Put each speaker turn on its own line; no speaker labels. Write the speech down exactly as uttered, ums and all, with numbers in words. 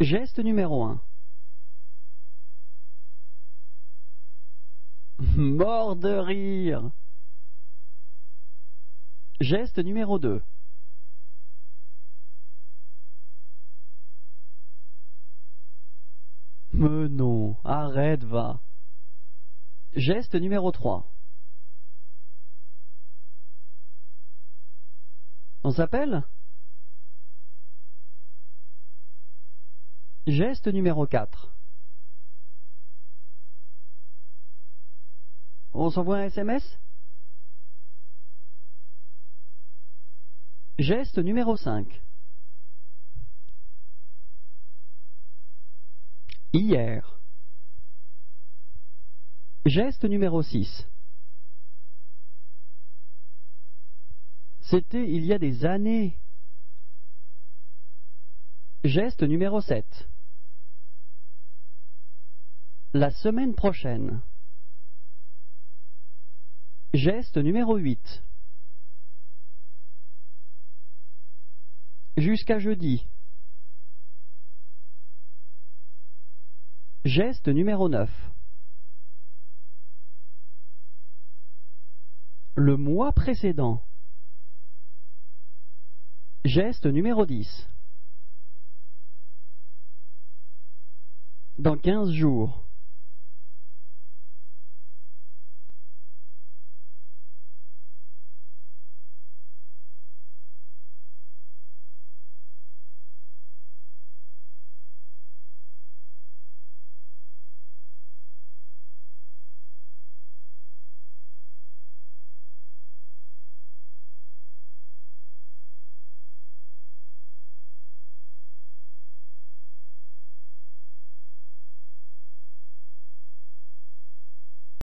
Geste numéro un. Mort de rire. Geste numéro deux. Mais non, arrête, va. Geste numéro trois. On s'appelle? Geste numéro quatre. On s'envoie un S M S? Geste numéro cinq. Hier. Geste numéro six. C'était il y a des années. Geste numéro sept. La semaine prochaine. Geste numéro huit. Jusqu'à jeudi. Geste numéro neuf. Le mois précédent. Geste numéro dix. Dans quinze jours.